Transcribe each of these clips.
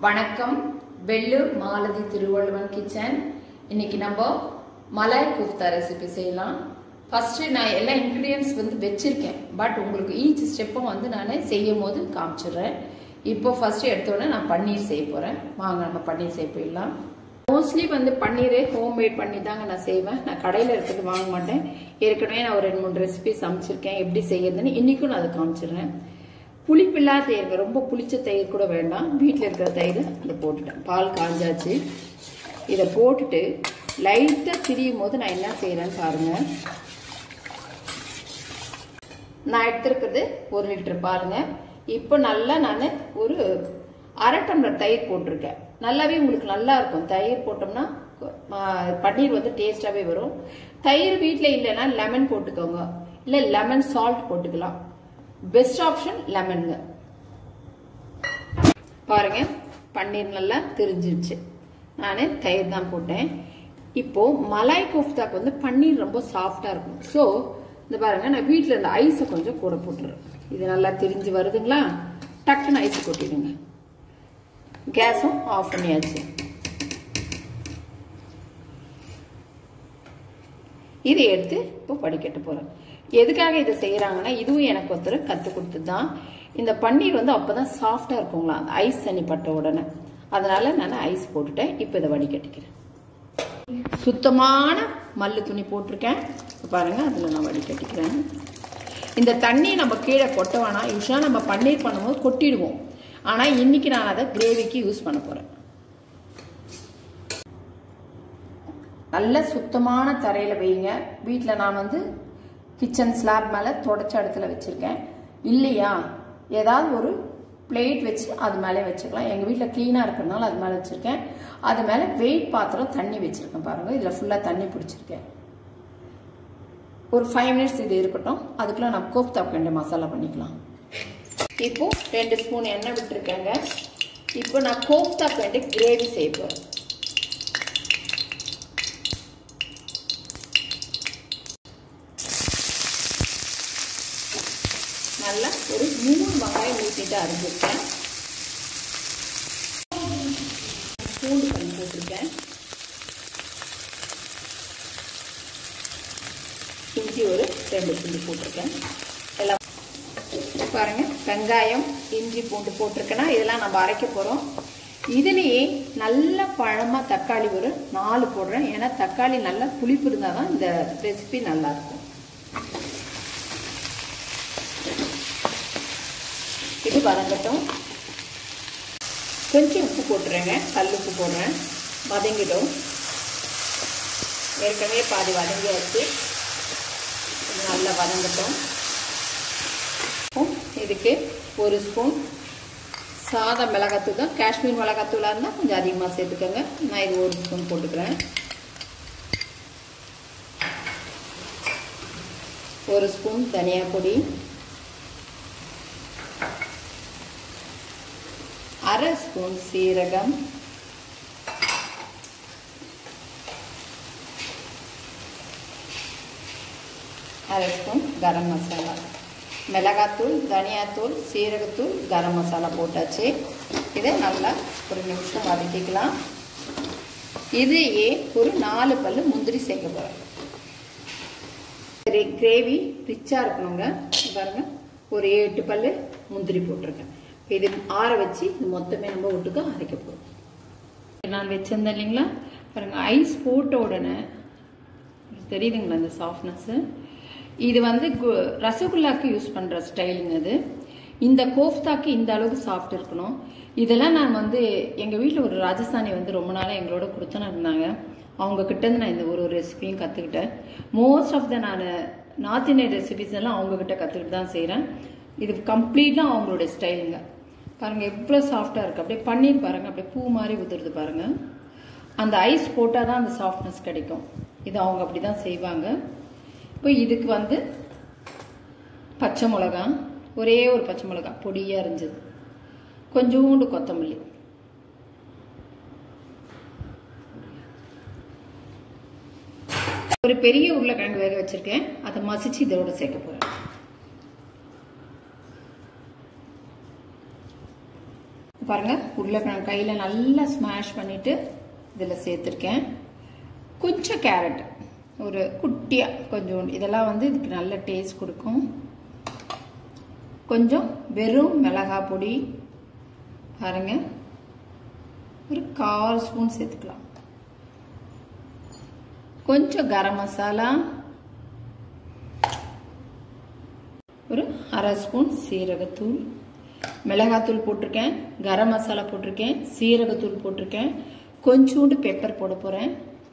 வணக்கம். வெள்ளூர் மாலதி திருவள்ளுவன் கிச்சன். இன்னைக்கு நம்ம மலாய் கோஃப்தா ரெசிபி செய்யலாம். ஃபர்ஸ்ட் நான் எல்லா இன்கிரியன்ஸ் வச்சிருக்கேன், பட் உங்களுக்கு ஈச் ஸ்டெப்பும் நான் செய்யும் போது காமிச்சிடுறேன். இப்போ ஃபர்ஸ்ட் எடுத்தோடனே நான் பன்னீர் செய்ய போறேன். வாங்க நம்ம பன்னீர் செய்ய போயிடலாம். மோஸ்ட்லி பன்னீர் ஹோம்மேட் பண்ணி தாங்க நான் செய்வேன். நான் கடையில் இருக்கிறது வாங்க மாட்டேன். ஏற்கனவே நான் ஒரு 2-3 ரெசிபி சமைச்சிருக்கேன். எப்படி செய்யறதுன்னு இன்னைக்கும் நான் அதை காமிச்சிடுறேன். புளிப்பில்லாத தயிர், ரொம்ப புளிச்ச தயிர் கூட வேண்டாம். வீட்டில் இருக்கிற தயிர் இதை போட்டுட்டேன். பால் காஞ்சாச்சு. இதை போட்டுட்டு லைட்டாக திரியும் போது நான் என்ன செய்யறேன்னு பாருங்க. நான் எடுத்திருக்கிறது 1 லிட்டர் பாருங்க. இப்போ நல்லா நான் ஒரு 1/2 டம்ளர் தயிர் போட்டிருக்கேன். நல்லாவே உங்களுக்கு நல்லா இருக்கும். தயிர் போட்டோம்னா பன்னீர் டேஸ்டாவே வரும். தயிர் வீட்டில் இல்லைன்னா லெமன் போட்டுக்கோங்க, இல்லை லெமன் சால்ட் போட்டுக்கலாம். பெஸ்ட் ஆப்ஷன் லெமனுங்க. பாருங்க, பன்னீர் நல்லா திரிஞ்சிருச்சு. நான் தயிர் தான் போட்டேன். இப்போ மலாய் கோஃப்தாக்கு பன்னீர் ரொம்ப சாஃப்டா இருக்கும். ஸோ இந்த பாருங்க, நான் வீட்டில் இருந்த ஐஸை கொஞ்சம் கூட போட்டுறேன். இது நல்லா திரிஞ்சு வருதுங்களா? டக்குன்னு ஐஸ் கொட்டிடுங்க. கேஸும் ஆஃப் பண்ணியாச்சு. இதை எடுத்து இப்போ வடிகட்ட போறேன். எதுக்காக இதை செய்யறாங்கன்னா, இதுவும் எனக்கு ஒருத்தர் கற்றுக் கொடுத்தது தான். இந்த பன்னீர் அப்பதான் சாஃப்டா இருக்குங்களா, அந்த ஐஸ் தண்ணி பட்ட உடனே. அதனால நான் ஐஸ் போட்டுட்டேன். இப்போ இதை வடிகட்டிக்கிறேன். சுத்தமான மல்லு துணி போட்டிருக்கேன் பாருங்க, அதுல நான் வடிகட்டிக்கிறேன். இந்த தண்ணி நம்ம கீழே கொட்ட வேணாம். யூஸ்வலா நம்ம பன்னீர் பண்ணும்போது கொட்டிடுவோம். ஆனா இன்னைக்கு நான் அதை கிரேவிக்கு யூஸ் பண்ண போறேன். நல்ல சுத்தமான தரையில வைங்க. வீட்டில் நான் கிச்சன் ஸ்லாப் மேலே தொடச்ச இடத்துல வச்சிருக்கேன். இல்லையா ஏதாவது ஒரு பிளேட் வச்சு அது மேலே வச்சுக்கலாம். எங்கள் வீட்டில் க்ளீனாக இருக்கிறதுனால அது மேலே வச்சுருக்கேன். அது மேலே வெயிட் பாத்திரம் தண்ணி வச்சுருக்கேன். பாருங்கள், இதில் ஃபுல்லாக தண்ணி பிடிச்சிருக்கேன். ஒரு 5 மினிட்ஸ் இது இருக்கட்டும். அதுக்குள்ளே நான் கோஃப்தாக்கு வேண்டிய மசாலா பண்ணிக்கலாம். இப்போ 2 ஸ்பூன் எண்ணெய் விட்டுருக்கேங்க. இப்போ நான் கோஃப்தாக்கு வேண்டிய கிரேவி செய்ய போகிறேன். நல்லா ஒரு 3 வெங்காயம் ஊற்றிட்டு அரைஞ்சிருக்கேன். பூண்டு பண்ணி போட்டிருக்கேன். இஞ்சி ஒரு 2 துண்டு போட்டிருக்கேன். எல்லாம் பாருங்க, வெங்காயம் இஞ்சி பூண்டு போட்டிருக்கேன்னா இதெல்லாம் நம்ம அரைக்க போறோம். இதுலேயே நல்ல பழமா தக்காளி ஒரு 4 போடுறேன். ஏன்னா தக்காளி நல்லா புளிப்பு இருந்தால் தான் இந்த ரெசிபி நல்லா இருக்கும். இது வதங்கட்டும். கொஞ்சம் உப்பு போட்டுறேங்க, கல் உப்பு போடுறேன். வதங்கிடும். ஏற்கனவே பாதி வதங்கியாச்சு. நல்லா வதங்கட்டும். இதுக்கு 1 ஸ்பூன் சாதா மிளகாத்தூள் தான். காஷ்மீர் மிளகாத்தூளாக இருந்தால் கொஞ்சம் அதிகமாக சேர்த்துக்கோங்க. நான் இது 1 ஸ்பூன் போட்டுக்கிறேன். 1 ஸ்பூன் தனியா பொடி, 1/2 ஸ்பூன் சீரகம், 1/2 ஸ்பூன் கரம் மசாலா. மிளகாத்தூள், தனியாத்தூள், சீரகத்தூள், கரம் மசாலா போட்டாச்சு. இதை நல்லா ஒரு நிமிஷம் வதக்கிக்கலாம். இதையே ஒரு 4 பல்லு முந்திரி சேர்க்க போகிறேன். கிரேவி ரிச்சாக இருக்கணுங்க. பாருங்க, ஒரு 8 பல்லு முந்திரி போட்டிருக்கேன். இது ஆற வச்சு இது மொத்தமே நம்ம ஒட்டுக்க அரைக்க போகிறோம். நான் வச்சிருந்தேன் இல்லைங்களா, பாருங்க, ஐஸ் போட்ட உடனே தெரியுதுங்களா இந்த சாஃப்ட்னஸ்ஸு. இது ரசகுல்லாக்கு யூஸ் பண்ணுற ஸ்டைலுங்க. இது இந்த கோஃப்தாக்கு இந்த அளவுக்கு சாஃப்ட் இருக்கணும். இதெல்லாம் நான் எங்கள் வீட்டில் ஒரு ராஜஸ்தானி ரொம்ப நாளாக எங்களோட கொடுத்துன்னு இருந்தாங்க. அவங்க கிட்டேருந்து நான் இந்த ஒரு ரெசிபியும் கற்றுக்கிட்டேன். மோஸ்ட் ஆஃப் த நான் நார்த் இந்தியன் ரெசிபிஸ் எல்லாம் அவங்கக்கிட்ட கற்றுக்கிட்டு தான் செய்கிறேன். இது கம்ப்ளீட்டாக அவங்களுடைய ஸ்டைலுங்க. பாருங்கள் எவ்வளோ சாஃப்டாக இருக்குது. அப்படியே பன்னீர் பாருங்கள், அப்படியே பூ மாதிரி உதிருது பாருங்கள். அந்த ஐஸ் போட்டால் தான் அந்த சாஃப்ட்னஸ் கிடைக்கும். இது அவங்க அப்படி தான் செய்வாங்க. இப்போ இதுக்கு பச்சை மிளகா, ஒரே ஒரு பச்சை மிளகா பொடியாக இருந்தது, கொஞ்சோண்டு கொத்தமல்லி, ஒரு பெரிய உருளைக்கிழங்கு வேக வச்சிருக்கேன். அதை மசிச்சு இதோட சேர்க்க போகிறேன். 1 பாருங்க உருளைக்கிழங்கு கையில நல்லா ஸ்மாஷ் பண்ணிட்டு இதுல சேர்த்திருக்கேன். கொஞ்சம் கேரட் ஒரு குட்டியா கொஞ்சம், இதெல்லாம் வந்து இதுக்கு நல்ல டேஸ்ட் கொடுக்கும். கொஞ்சம் வெறும் மிளகாய் பொடி பாருங்க ஒரு 1/4 ஸ்பூன் சேர்த்துக்கலாம். கொஞ்சம் கரம் மசாலா, ஒரு 1/2 ஸ்பூன் சீரகத்தூள், மிளகாத்தூள் போட்டிருக்கேன், கரம் மசாலா போட்டிருக்கேன், சீரகத்தூள் போட்டிருக்கேன், கொஞ்சோண்டு பெப்பர் போட போறேன்.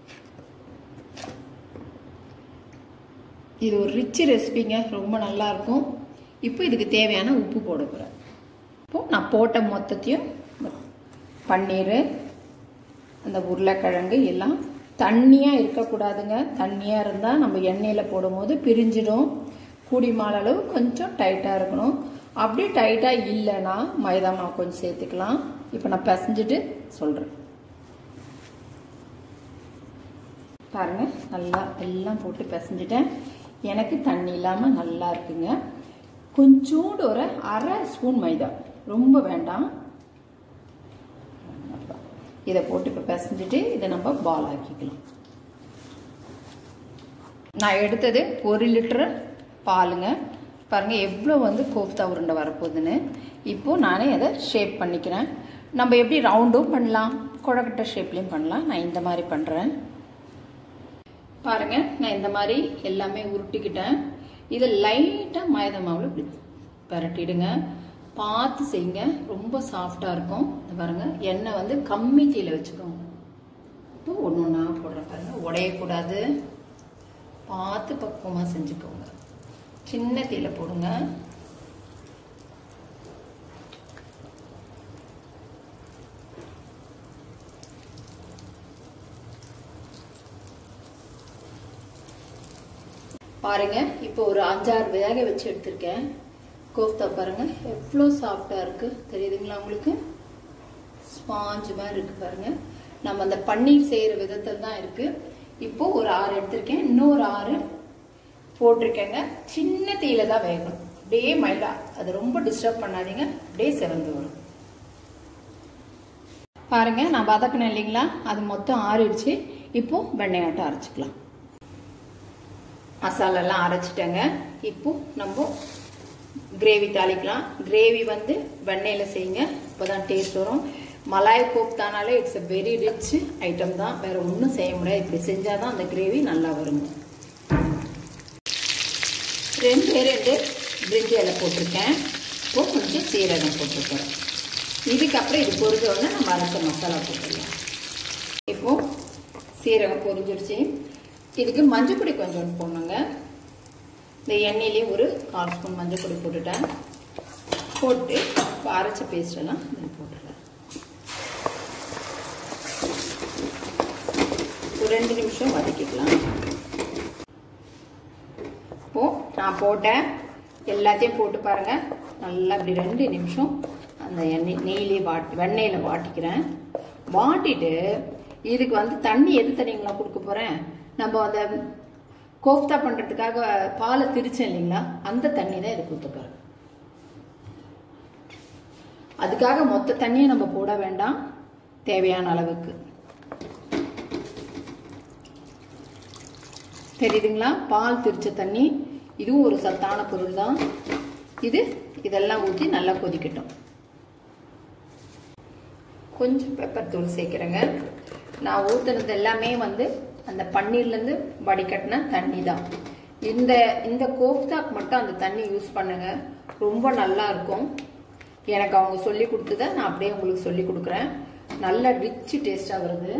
இது ஒரு ரிச் ரெசிபிங்க, ரொம்ப நல்லா இருக்கும். இப்போ இதுக்கு தேவையான உப்பு போட போறேன். இப்போ நான் போட்ட மொத்தத்தையும் பன்னீர், அந்த உருளைக்கிழங்கு எல்லாம் தண்ணியா இருக்கக்கூடாதுங்க. தண்ணியா இருந்தா நம்ம எண்ணெயில போடும் போது பிரிஞ்சிடும். கூடிமான அளவு கொஞ்சம் டைட்டா இருக்கணும். அப்படி டைட்டா இல்லைன்னா மைதா மாவு கொஞ்சம் சேர்த்துக்கலாம். இப்போ நான் பிசைஞ்சிட்டு சொல்றேன். பாருங்க நல்லா எல்லாம் போட்டு பிசைஞ்சிட்டேன். எனக்கு தண்ணி இல்லாம நல்லா இருக்குங்க. கொஞ்சோண்டு ஒரு 1/2 ஸ்பூன் மைதா, ரொம்ப வேண்டாம். இதை போட்டு இப்போ பிசைஞ்சிட்டு இதை நம்ம பால் ஆக்கிக்கலாம். நான் எடுத்தது 1 லிட்டர் பாலுங்க. பாருங்க எவ்வளோ வந்து கோஃப்தா உருண்டை வரப்போகுதுன்னு. இப்போ நானே அதை ஷேப் பண்ணிக்கிறேன். நம்ம எப்படி ரவுண்டும் பண்ணலாம், கொழக்கட்டை ஷேப்லையும் பண்ணலாம். நான் இந்த மாதிரி பண்றேன். பாருங்க நான் இந்த மாதிரி எல்லாமே உருட்டிக்கிட்டேன். இதை லைட்டா மைதா மாவுல இப்படி பரட்டிடுங்க. பார்த்து செய்யுங்க, ரொம்ப சாஃப்டா இருக்கும். பாருங்க எண்ணெய் வந்து கம்மி தீயில வச்சுக்கோங்க. இப்போ ஒன்று ஒன்றா போடுற பாருங்க, உடையக்கூடாது. பார்த்து பக்குவமா செஞ்சுக்கோங்க. சின்ன தீயில போடுங்க. பாருங்க இப்போ ஒரு 5-6 வேக வச்சு எடுத்திருக்கேன். கோஃப்தா பாருங்க எவ்வளோ சாஃப்டா இருக்கு, தெரியுதுங்களா உங்களுக்கு? ஸ்பாஞ்ச் மாதிரி இருக்கு பாருங்க. நம்ம அந்த பன்னீர் செய்யற விதத்தில் தான் இருக்கு. இப்போ ஒரு 6 எடுத்திருக்கேன், இன்னொரு 6 போட்டிருக்கேங்க. சின்ன தீயில தான் வேகணும். அப்படியே மைலா, அது ரொம்ப டிஸ்டர்ப் பண்ணாதீங்க, அப்படியே செவந்து வரும். பாருங்க நான் வதக்கினேன் இல்லைங்களா, அது மொத்தம் ஆறிடுச்சு. இப்போ வெண்ணெயாட்டம் அரைச்சிக்கலாம். மசாலெல்லாம் அரைச்சிட்டேங்க. இப்போ நம்ம கிரேவி தாளிக்கலாம். கிரேவி வந்து வெண்ணெயில செய்யுங்க, இப்போதான் டேஸ்ட் வரும். மலாய் கோப்தானாலே it's a very rich item தான், வேற ஒன்றும் செய்ய முடியாது. இப்படி செஞ்சாதான் அந்த கிரேவி நல்லா வருங்க. 2 பிரிஞ்சி இலை போட்டிருக்கேன். இப்போ கொஞ்சம் சீரகம் போட்டுருக்கேன். இதுக்கப்புறம் இது பொரிஞ்ச உடனே நம்ம அரைச்ச மசாலா போட்டுடலாம். இப்போ சீரகம் பொரிஞ்சிடுச்சு. இதுக்கு மஞ்சள் பொடி கொஞ்சம் போடணுங்க. இந்த எண்ணெயிலே ஒரு 1/4 ஸ்பூன் மஞ்சள் பொடி போட்டுட்டேன். போட்டு இப்போ அரைச்ச பேஸ்ட் எல்லாம் இதில் போட்டுடலாம். ஒரு 2 நிமிஷம் வதக்கிக்கலாம். இப்போ நான் போட்டேன், எல்லாத்தையும் போட்டு பாருங்க. நல்லா இப்படி 2 நிமிஷம் அந்த நெய்யிலே வெண்ணெயில வாட்டிக்கிறேன். வாட்டிட்டு இதுக்கு வந்து தண்ணி எது தண்ணிங்களா கொடுக்க போறேன், நம்ம அந்த கோஃப்தா பண்றதுக்காக பாலை திரிச்சேன் இல்லைங்களா, அந்த தண்ணி தான் இதுக்கு ஊத்த போறேன். அதுக்காக மொத்த தண்ணியை நம்ம போட வேண்டாம், தேவையான அளவுக்கு. தெரியுதுங்களா, பால் திரிச்ச தண்ணி. இதுவும் ஒரு சத்தான பொருள் தான். இதெல்லாம் ஊற்றி நல்லா கொதிக்கட்டும். கொஞ்சம் பெப்பர் தூள் சேர்க்கிறேங்க. நான் ஊத்துனது எல்லாமே வந்து அந்த பன்னீர்ல இருந்து வடிகட்டின தண்ணி தான். இந்த கோஃப்தாக்கு மட்டும் அந்த தண்ணி யூஸ் பண்ணுங்க, ரொம்ப நல்லா இருக்கும். எனக்கு அவங்க சொல்லி கொடுத்ததை நான் அப்படியே உங்களுக்கு சொல்லி கொடுக்குறேன். நல்ல ரிச் டேஸ்டா வருது.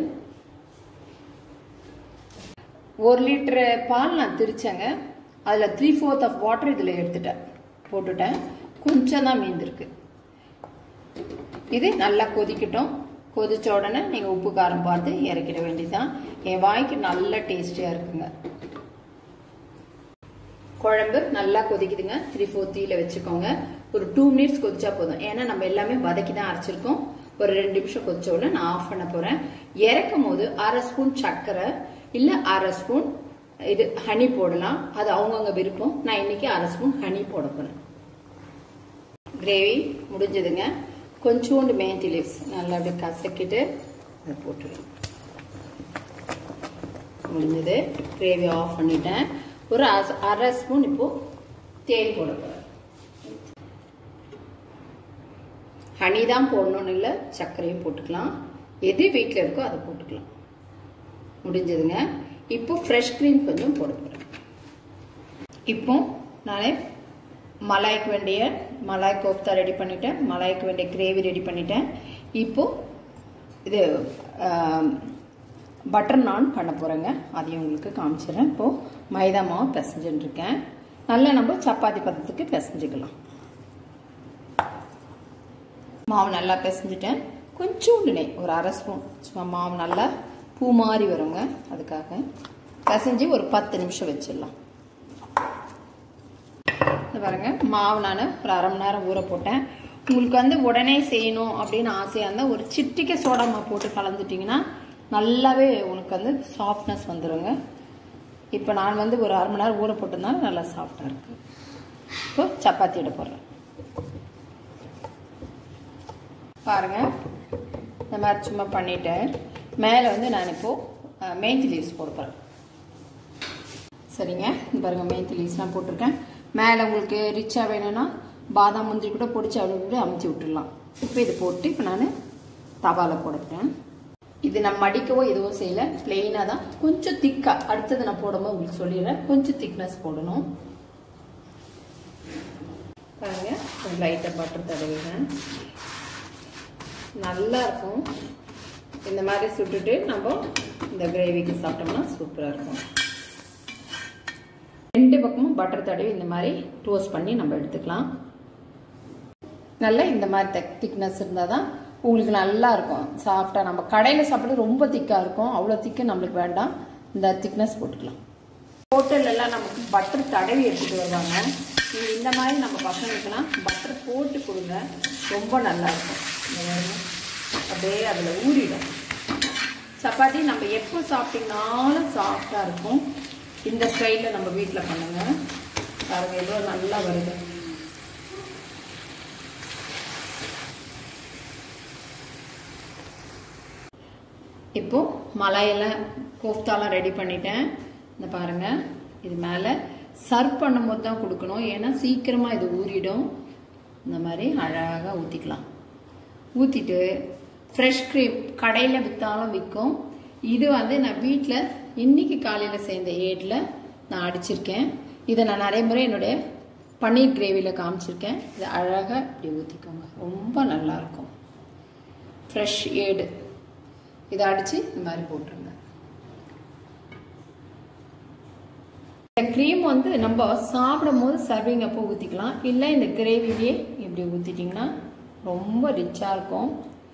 1 லிட்டர் பால் நான் திரிச்சேங்க. அதுல 3/4 ஆஃப் வாட்டர் இதுல போட்டுட்டேன். கொஞ்சம் தான் மீந்திருக்கு. இது நல்லா கொதிக்கட்டும். கொதிச்ச உடனே நீங்க உப்பு காரம் பார்த்து இறக்கிட வேண்டியதுதான். என் வாய்க்கு நல்ல டேஸ்டியா இருக்குங்க. குழம்பு நல்லா கொதிக்குதுங்க. 3/4 தீயில வச்சுக்கோங்க. ஒரு 2 மினிட்ஸ் கொதிச்சா போதும். ஏன்னா நம்ம எல்லாமே வதக்கி தான் அரைச்சிருக்கோம். ஒரு 2 நிமிஷம் கொதிச்ச உடனே நான் ஆஃப் பண்ண போறேன். இறக்கும் போது 1/2 ஸ்பூன் சர்க்கரை இல்ல 1/2 ஸ்பூன் இது ஹனி போடலாம். அது அவங்கவுங்க விருப்பம். நான் இன்னைக்கு 1/2 ஸ்பூன் ஹனி போட போறேன். கிரேவி முடிஞ்சதுங்க. கொஞ்சோண்டு மேத்தி லீவ்ஸ் நல்லா அப்படியே கசக்கிட்டு அதை போட்டுடலாம். முடிஞ்சது. கிரேவி ஆஃப் பண்ணிட்டேன். ஒரு அரை ஸ்பூன் இப்போ தேன் போட போகிறேன். ஹனி தான் போடணும்னு இல்லை, சர்க்கரையும் போட்டுக்கலாம். எது வீட்டில் இருக்கோ அதை போட்டுக்கலாம். முடிஞ்சதுங்க. இப்போ ஃப்ரெஷ் க்ரீம் கொஞ்சம் போட போகிறேன். இப்போ நான் மலாய்க்கு வேண்டிய மலாய் கோஃப்தா ரெடி பண்ணிட்டேன். மலாய்க்கு வேண்டிய கிரேவி ரெடி பண்ணிட்டேன். இப்போ இது பட்டர் நான் பண்ண போகிறேங்க. அதையும் உங்களுக்கு காமிச்சிடுறேன். இப்போது மைதா மாவு பிசைஞ்சுட்டு இருக்கேன். நல்லா நம்ம சப்பாத்தி பதத்துக்கு பிசைஞ்சுக்கலாம். மாவு நல்லா பிசைஞ்சிட்டேன். கொஞ்சோண்டு நெய் ஒரு அரை ஸ்பூன் சும்மா மாவு நல்லா பூ மாதிரி வருங்க. அதுக்காக பிசைஞ்சு ஒரு 10 நிமிஷம் வச்சிடலாம். இது பாருங்க, மாவு நான் ஒரு அரை மணி நேரம் ஊற போட்டேன். உங்களுக்கு உடனே செய்யணும் அப்படின்னு ஆசையாக இருந்தால் ஒரு சிட்டிக்கை சோடா மாவு போட்டு கலந்துட்டிங்கன்னா நல்லாவே உங்களுக்கு சாஃப்ட்னஸ் வந்துடுங்க. இப்போ நான் ஒரு அரை மணி நேரம் ஊற போட்டதுனால நல்லா சாஃப்டாக இருக்குது. இப்போ சப்பாத்தி இட போடுறேன். பாருங்கள், இந்த மாதிரி சும்மா பண்ணிவிட்டேன். மேலே நான் இப்போது மேத்தி லீவ்ஸ் போட போகிறேன். சரிங்க, இந்த பாருங்கள் மேத்தி லீவ்ஸ்லாம் போட்டிருக்கேன். மேலே உங்களுக்கு ரிச்சாக வேணும்னா பாதாம் முந்திரி கூட பொடிச்சு அப்படி அமுத்தி விட்டுடலாம். இப்போ இது போட்டு இப்போ நான் தவாவில் போடுறேன். இது நான் மடிக்கவோ எதுவும் செய்யலை, பிளெயினாக தான். கொஞ்சம் திக்காக அடுத்தது நான் போடும்போது உங்களுக்கு சொல்லிடுறேன். கொஞ்சம் திக்னஸ் போடணும். பாருங்க, கொஞ்சம் லைட்டாக பட்டர் தடவிடுறேன். நல்லா இருக்கும். இந்த மாதிரி சுட்டுட்டு நம்ம இந்த கிரேவிக்கு சாப்பிட்டோம்னா சூப்பராக இருக்கும். 2 பக்கமும் பட்டர் தடவி இந்த மாதிரி டோஸ்ட் பண்ணி நம்ம எடுத்துக்கலாம். நல்லா இந்த மாதிரி திக்னஸ் இருந்தால் தான் உங்களுக்கு நல்லா இருக்கும், சாஃப்டாக. நம்ம கடையில் சாப்பிட்றது ரொம்ப திக்காக இருக்கும், அவ்வளோ திக்கு நம்மளுக்கு வேண்டாம். இந்த திக்னஸ் போட்டுக்கலாம். ஹோட்டல்லாம் நமக்கு பட்டர் தடவி எடுத்துகிட்டு வருவாங்க. நீங்கள் இந்த மாதிரி நம்ம பசங்களுக்குலாம் பட்டர் போட்டு கொடுங்க, ரொம்ப நல்லாயிருக்கும். அப்படியே அதில் ஊறிடும். சப்பாத்தி நம்ம எப்போ சாப்பிட்டீங்கனாலும் சாஃப்டாக இருக்கும். இந்த ஸ்டைலில் நம்ம வீட்டில் பண்ணுங்க. பாருங்க, எவ்வளோ நல்லா வருது. இப்போ மலாயெல்லாம் கோஃப்தாலாம் ரெடி பண்ணிட்டேன். இந்த பாருங்க, இது மேலே சர்வ் பண்ணும்போது தான் கொடுக்கணும், ஏன்னா சீக்கிரமாக இது ஊறிடும். இந்த மாதிரி அழகாக ஊற்றிக்கலாம். ஊற்றிட்டு ஃப்ரெஷ் க்ரீம் கடையில் விற்றாலும் விற்கும். இது நான் வீட்டில் இன்னைக்கு காலையில் சேர்ந்த ஏடில் நான் அடிச்சிருக்கேன். இதை நான் நிறைய முறை என்னுடைய பன்னீர் கிரேவியில் காமிச்சிருக்கேன். இதை அழகாக இப்படி ஊற்றிக்கோங்க, ரொம்ப நல்லாயிருக்கும். ஃப்ரெஷ் ஏடு இதை அடித்து இந்த மாதிரி போட்டுருங்க. இந்த க்ரீம் நம்ம சாப்பிடும் போது சர்விங் அப்போ ஊற்றிக்கலாம், இல்லை இந்த கிரேவிலேயே இப்படி ஊற்றிட்டிங்கன்னா ரொம்ப ரிச்சாக இருக்கும்.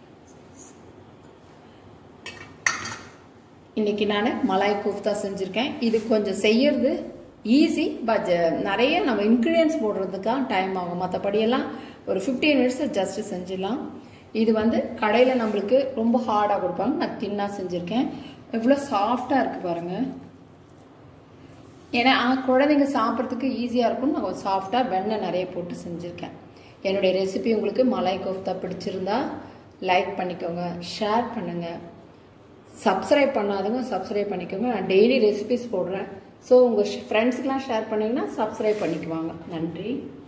இன்னைக்கு நான் மலாய் கோஃப்தா செஞ்சுருக்கேன். இது கொஞ்சம் செய்யறது ஈஸி, பட் நிறைய நம்ம இன்க்ரீடியன்ஸ் போடுறதுக்காக டைம் ஆகும். மற்றபடியெல்லாம் ஒரு 15 மினிட்ஸ் ஜஸ்ட் செஞ்சிடலாம். இது கடையில் நம்மளுக்கு ரொம்ப ஹார்டாக கொடுப்பாங்க, நான் தின்னாக செஞ்சுருக்கேன். எவ்வளோ சாஃப்டாக இருக்குது பாருங்கள். ஏன்னா குழந்தைங்க சாப்பிட்றதுக்கு ஈஸியாக இருக்கும்னு நான் சாஃப்டாக வெண்ணெய் நிறைய போட்டு செஞ்சுருக்கேன். என்னுடைய ரெசிபி உங்களுக்கு மலாய் கோஃப்தா பிடிச்சிருந்தா லைக் பண்ணிக்கோங்க, ஷேர் பண்ணுங்கள். சப்ஸ்கிரைப் பண்ணாதவங்க சப்ஸ்கிரைப் பண்ணிக்கோங்க. நான் டெய்லி ரெசிபிஸ் போடுறேன். ஸோ உங்கள் ஃப்ரெண்ட்ஸுக்கெலாம் ஷேர் பண்ணிங்கன்னா சப்ஸ்கிரைப் பண்ணிக்குவாங்க. நன்றி.